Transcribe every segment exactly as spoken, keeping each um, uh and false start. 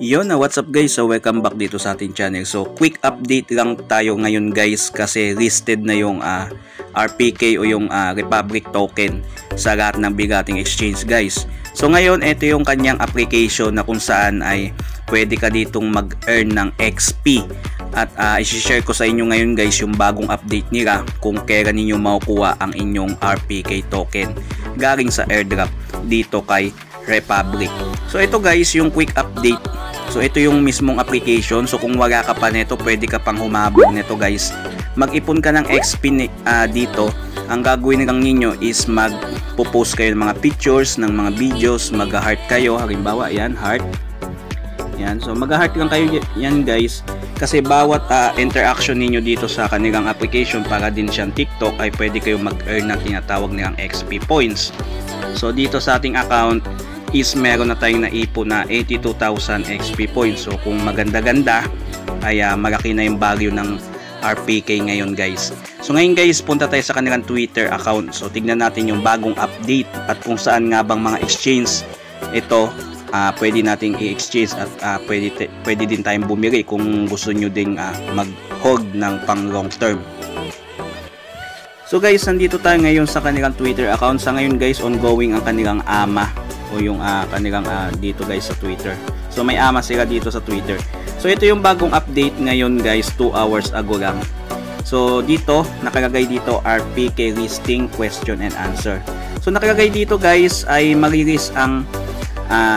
Yo na, what's up guys? So welcome back dito sa ating channel. So quick update lang tayo ngayon guys kasi listed na yung uh, R P K o yung uh, Republic token sa lahat ng bigating exchange guys. So ngayon ito yung kanyang application na kung saan ay pwede ka ditong mag-earn ng X P. At uh, isi-share ko sa inyo ngayon guys yung bagong update nila kung kailan ninyo makukuha ang inyong R P K token galing sa airdrop dito kay Republic. So ito guys yung quick update. So ito yung mismong application. So kung wala ka pa nito, pwede ka pang humabog nito guys. Mag-ipon ka ng X P uh, dito. Ang gagawin lang ninyo is mag-post kayo ng mga pictures, ng mga videos, mag-heart kayo. Halimbawa, yan, heart. Yan. So mag-heart lang kayo yan guys. Kasi bawat uh, interaction ninyo dito sa kanilang application, para din siyang TikTok, ay pwede kayo mag-earn ng tinatawag nilang X P points. So dito sa ating account is meron na tayong naipon na eighty-two thousand X P points. So kung maganda-ganda ay uh, malaki na yung value ng R P K ngayon guys. So ngayon guys, punta tayo sa kanilang Twitter account. So tignan natin yung bagong update at kung saan nga bang mga exchange ito uh, pwede nating i-exchange at uh, pwede, pwede din tayong bumili kung gusto nyo ding uh, mag-hold ng pang long term. So guys, nandito tayo ngayon sa kanilang Twitter account. Sa ngayon guys, ongoing ang kanilang ama o yung uh, kanilang uh, dito guys sa Twitter. So may ama sila dito sa Twitter. So ito yung bagong update ngayon guys, two hours ago lang. So dito, nakalagay dito R P K listing question and answer. So nakalagay dito guys ay marilis ang uh,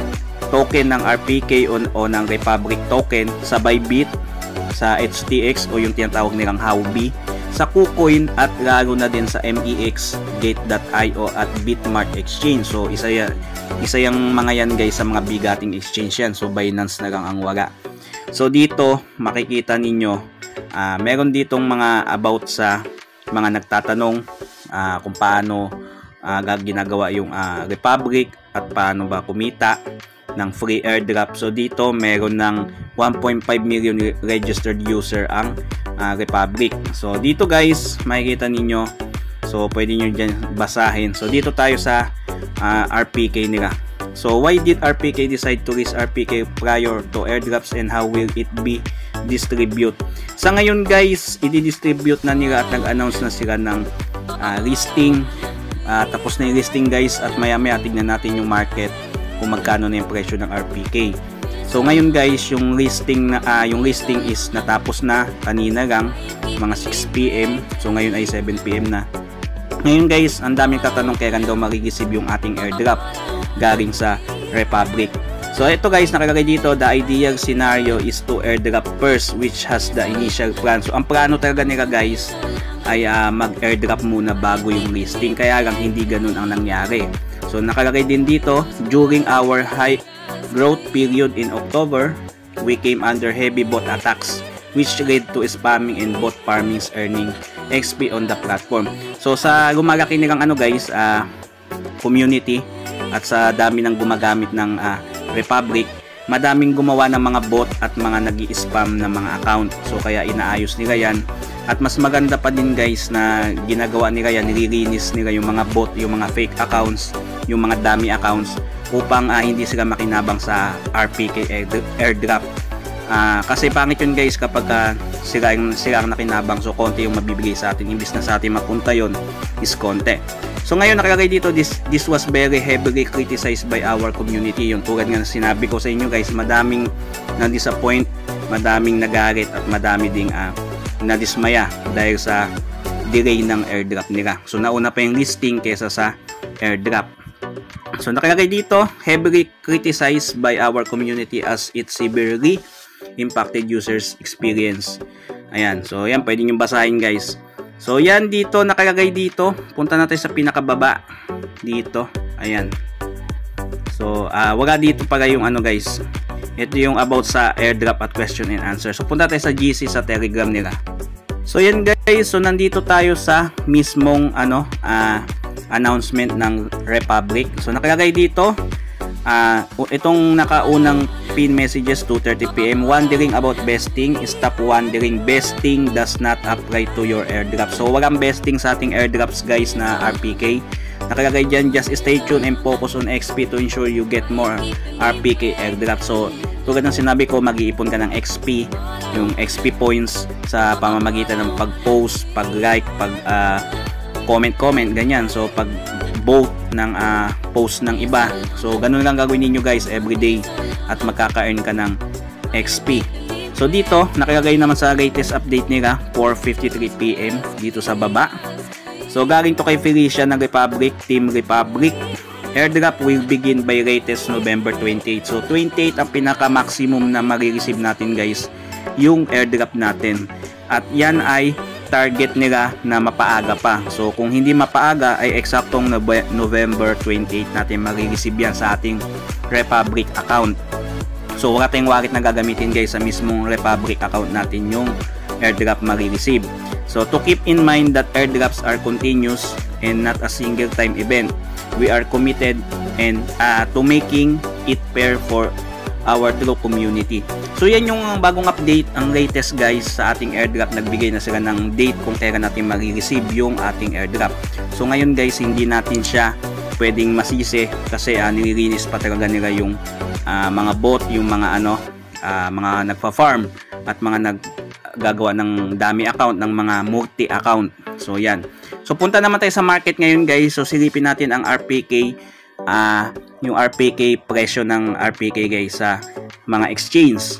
token ng R P K o, o ng Republic token sa Bybit, sa H T X o yung tinatawag nilang Huobi, sa KuCoin at lalo na din sa M E X, Gate dot i o at Bitmart Exchange. So isa yan, isa yung mga yan guys sa mga bigating exchange yan. So Binance na lang ang wala. So dito makikita ninyo uh, meron ditong mga about sa mga nagtatanong uh, kung paano uh, ginagawa yung uh, Republic at paano ba kumita ng free airdrop. So dito meron ng one point five million registered user ang uh, Republic. So dito guys makikita ninyo, so pwede nyo dyan basahin. So dito tayo sa uh, R P K nila. So why did R P K decide to list R P K prior to airdrops and how will it be distribute? Sa ngayon guys, i-distribute na nila at nag-announce na sila ng uh, listing. Uh, tapos na yung listing guys at maya maya tignan natin yung market kung magkano na yung presyo ng R P K. So ngayon guys, yung listing na uh, yung listing is natapos na kanina lang, mga six p m So ngayon ay seven p m na. Ngayon guys, ang daming tatanong kailan daw marireceive yung ating airdrop galing sa Republic. So ito guys, nakalagay dito, the ideal scenario is to airdrop first, which has the initial plan. So ang plano talaga nila guys ay uh, mag-airdrop muna bago yung listing. Kaya lang hindi ganun ang nangyari. So nakalagay din dito, during our high growth period in October, we came under heavy bot attacks which led to spamming and bot farmings earning X P on the platform. So sa lumalaki nilang ano guys, uh, community at sa dami ng gumagamit ng uh, Republic, madaming gumawa ng mga bot at mga nag-i-spam ng mga account. So kaya inaayos nila yan. At mas maganda pa din guys na ginagawa nila yan, nililinis nila yung mga bot, yung mga fake accounts, yung mga dummy accounts upang uh, hindi sila makinabang sa R P K airdrop. Uh, kasi pangit yun guys kapag uh, sila, yung, sila ang nakinabang, so konti yung mabibigay sa atin, imbis na sa atin mapunta yun is konti. So ngayon nakalagay dito, this, this was very heavily criticized by our community. Yung tulad nga sinabi ko sa inyo guys, madaming na-disappoint, madaming nagalit at madami ding uh, nadismaya dahil sa delay ng airdrop nila. So nauna pa yung listing kesa sa airdrop. So nakalagay dito, heavily criticized by our community as it severely impacted users experience. Ayan, so yan pwede nyo basahin guys. So yan dito nakalagay dito, punta natin sa pinakababa dito. Ayan. So uh, wala dito pala yung ano guys, ito yung about sa airdrop at question and answer. So punta tayo sa G C, sa Telegram nila. So yan guys, so nandito tayo sa mismong ano uh, announcement ng Republic. So nakalagay dito uh, itong nakaunang pin messages, two thirty p m Wondering about besting? Stop wondering. Besting does not apply to your airdrop. So walang besting sa ating airdrops guys na R P K. Nakalagay dyan, just stay tuned and focus on X P to ensure you get more R P K airdrop. So tulad ng sinabi ko, mag-iipon ka ng X P, yung X P points sa pamamagitan ng pag-post, pag-like, pag uh, comment-comment, ganyan. So pag vote ng uh, post ng iba, so ganun lang gagawin niyo guys everyday at magkaka-earn ka ng X P. So dito nakalagay naman sa latest update nila four fifty-three p m dito sa baba. So galing to kay Felicia ng Republic, Team Republic. Airdrop will begin by latest November twenty-eight. So twenty-eight ang pinaka maximum na marireceive natin guys, yung airdrop natin. At yan ay target nila na mapaaga pa. So kung hindi mapaaga ay eksaktong November twenty-eight natin marireceive yan sa ating Republic account. So wala tayong wallet na gagamitin guys, sa mismong Republic account natin yung airdrop marireceive. So to keep in mind that airdrops are continuous and not a single time event. We are committed and uh, to making it fair for our true community. So yan yung bagong update, ang latest guys sa ating airdrop. Nagbigay na sila ng date kung kailan natin marireceive yung ating airdrop. So ngayon guys, hindi natin siya pwedeng masisi kasi uh, nililinis pa talaga nila yung uh, mga bot, yung mga ano, uh, mga nagpa-farm at mga nag gagawa ng dummy account, ng mga multi account. So yan. So punta naman tayo sa market ngayon guys. So silipin natin ang R P K, uh, yung R P K, presyo ng R P K guys sa mga exchange.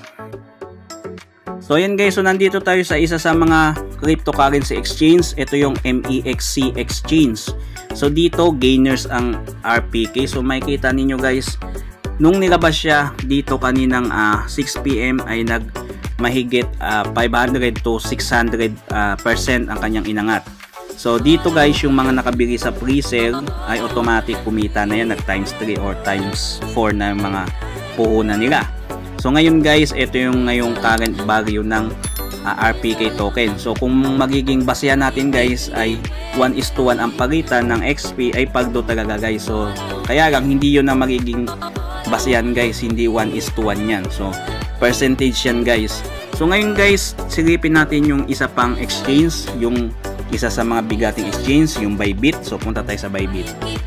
So yan guys, so nandito tayo sa isa sa mga cryptocurrency exchange. Ito yung M E X C exchange. So dito gainers ang R P K. So makikita ninyo guys, nung nilabas siya dito kaninang uh, six p m ay nag mahigit uh, five hundred to six hundred percent uh, ang kanyang inangat. So dito guys, yung mga nakabili sa pre-sale ay automatic kumita na yan, nag times three or times four na yung mga puhunan nila. So ngayon guys, ito yung ngayong current value ng uh, R P K token. So kung magiging basehan natin guys ay one is to one ang pagitan ng X P ay pagdo talaga guys. So kaya lang hindi yun na magiging basehan guys, hindi one is to one yan. So percentage yan guys. So ngayon guys, silipin natin yung isa pang exchange, yung isa sa mga bigating exchange, yung Bybit. So punta tayo sa Bybit.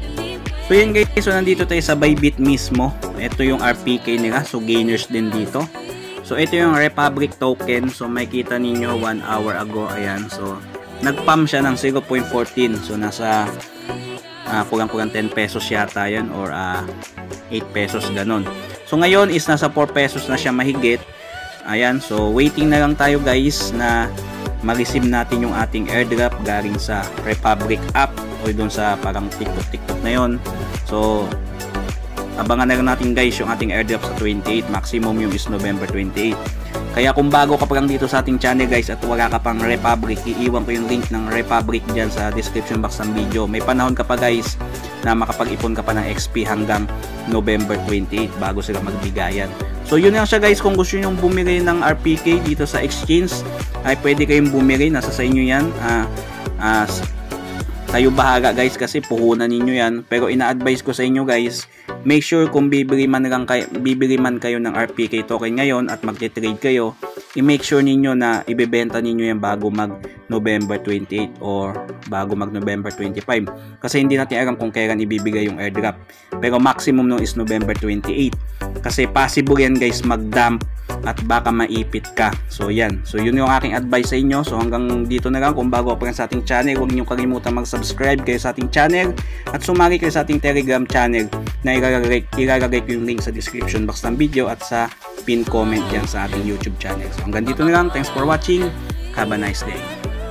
So yan guys, so nandito tayo sa Bybit mismo. Ito yung R P K nila, so gainers din dito. So ito yung Republic token. So makikita ninyo one hour ago, ayan. So nag-pump siya ng zero point one four. So nasa uh, kulang-kulang ten pesos yata yan, or uh, eight pesos ganon. So ngayon is nasa four pesos na siya mahigit. Ayan, so waiting na lang tayo guys na ma-receive natin yung ating airdrop galing sa Republic app o doon sa parang TikTok TikTok na yon. So abangan na lang natin guys yung ating airdrop sa twenty-eight, maximum yung is November twenty-eight. Kaya kung bago ka pa lang dito sa ating channel guys at wala ka pang Republic, iiwan ko yung link ng Republic dyan sa description box ng video. May panahon ka pa guys na makapag-ipon ka pa ng X P hanggang November twenty-eight bago sila magbigayan. So yun lang siya guys, kung gusto nyo bumili ng R P K dito sa exchange ay pwede kayong bumili, nasa sa inyo yan. uh, uh, kayo bahaga guys kasi puhunan ninyo yan, pero ina-advise ko sa inyo guys, make sure kung bibili man, lang kayo, bibili man kayo ng R P K token ngayon at magte-trade kayo, i-make sure ninyo na ibebenta ninyo yan bago mag November twenty-eight or bago mag November twenty-five, kasi hindi natin alam kung kailan ibibigay yung airdrop, pero maximum no is November twenty-eight kasi possible yan guys mag-dump at baka maipit ka. So yan, so yun yung aking advice sa inyo. So hanggang dito na lang. Kung bago pa lang sa ating channel, huwag niyo kalimutan mag-subscribe kayo sa ating channel at sumali kayo sa ating Telegram channel na ilalagay, ilalagay ko yung link sa description box ng video at sa pin comment yan sa ating YouTube channel. So hanggang dito na lang. Thanks for watching. Have a nice day.